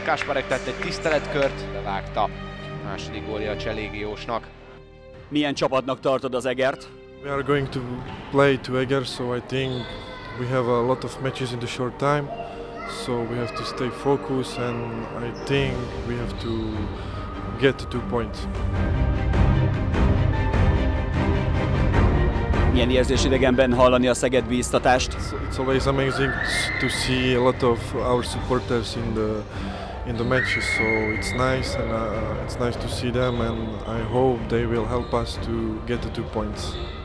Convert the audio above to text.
Kasparek tett egy tiszteletkört, bevágta a második gólja a Cselégiósnak. Milyen csapatnak tartod az Egert? We are going to play to Eger, so I think we have a lot of matches in the short time, so we have to stay focused, and I think we have to get the 2 points. Milyen érzés idegenben hallani a Szeged bíztatást? It's always amazing to see a lot of our supporters in the matches, so it's nice, and it's nice to see them, and I hope they will help us to get the 2 points.